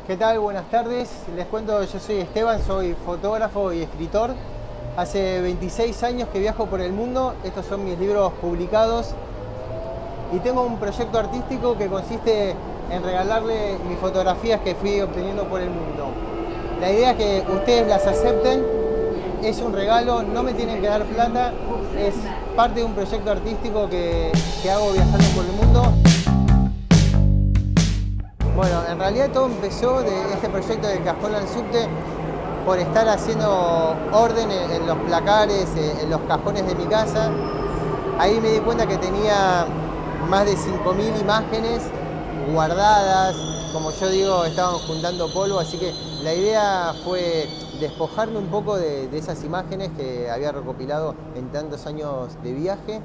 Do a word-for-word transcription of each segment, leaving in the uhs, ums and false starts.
¿Qué tal? Buenas tardes. Les cuento, yo soy Esteban, soy fotógrafo y escritor. Hace veintiséis años que viajo por el mundo. Estos son mis libros publicados. Y tengo un proyecto artístico que consiste en regalarle mis fotografías que fui obteniendo por el mundo. La idea es que ustedes las acepten. Es un regalo, no me tienen que dar plata. Es parte de un proyecto artístico que, que hago viajando por el mundo. Bueno, en realidad todo empezó de este proyecto del cajón al subte por estar haciendo orden en, en los placares, en los cajones de mi casa. Ahí me di cuenta que tenía más de cinco mil imágenes guardadas. Como yo digo, estaban juntando polvo, así que la idea fue despojarme un poco de, de esas imágenes que había recopilado en tantos años de viaje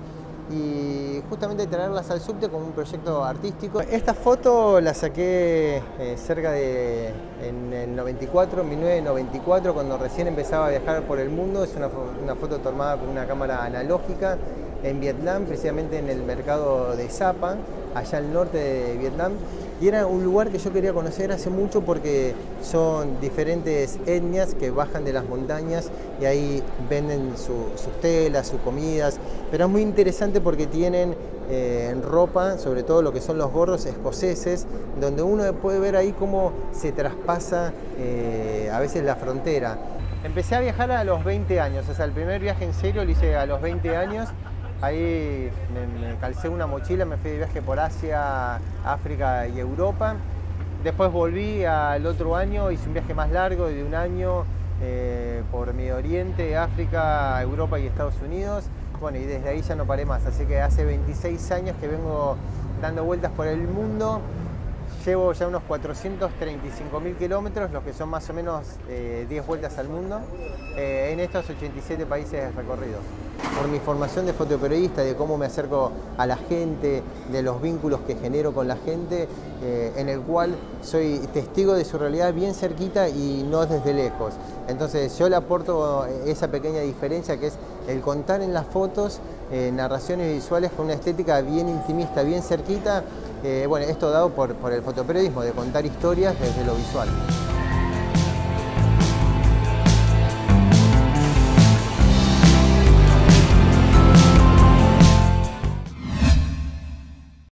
y justamente traerlas al subte como un proyecto artístico. Esta foto la saqué eh, cerca de en el noventa y cuatro, mil novecientos noventa y cuatro, cuando recién empezaba a viajar por el mundo. Es una, una foto tomada con una cámara analógica en Vietnam, precisamente en el mercado de Sapa, allá al norte de Vietnam. Y era un lugar que yo quería conocer hace mucho porque son diferentes etnias que bajan de las montañas y ahí venden su, sus telas, sus comidas. Pero es muy interesante porque tienen eh, ropa, sobre todo lo que son los gorros escoceses, donde uno puede ver ahí cómo se traspasa eh, a veces la frontera. Empecé a viajar a los veinte años, o sea, el primer viaje en serio lo hice a los veinte años. Ahí me, me calcé una mochila, me fui de viaje por Asia, África y Europa. Después volví al otro año, hice un viaje más largo de un año eh, por Medio Oriente, África, Europa y Estados Unidos. Bueno, y desde ahí ya no paré más, así que hace veintiséis años que vengo dando vueltas por el mundo. Llevo ya unos cuatrocientos treinta y cinco mil kilómetros, los que son más o menos eh, diez vueltas al mundo, eh, en estos ochenta y siete países recorridos. Por mi formación de fotoperiodista, de cómo me acerco a la gente, de los vínculos que genero con la gente, eh, en el cual soy testigo de su realidad bien cerquita y no desde lejos. Entonces yo le aporto esa pequeña diferencia que es el contar en las fotos eh, narraciones visuales con una estética bien intimista, bien cerquita. Eh, bueno, esto dado por, por el fotoperiodismo, de contar historias desde lo visual.